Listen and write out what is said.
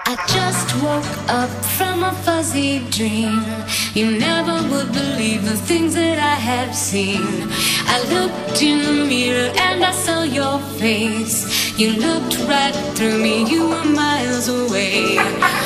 I just woke up from a fuzzy dream. You never would believe the things that I have seen. I looked in the mirror and I saw your face. You looked right through me, you were miles away.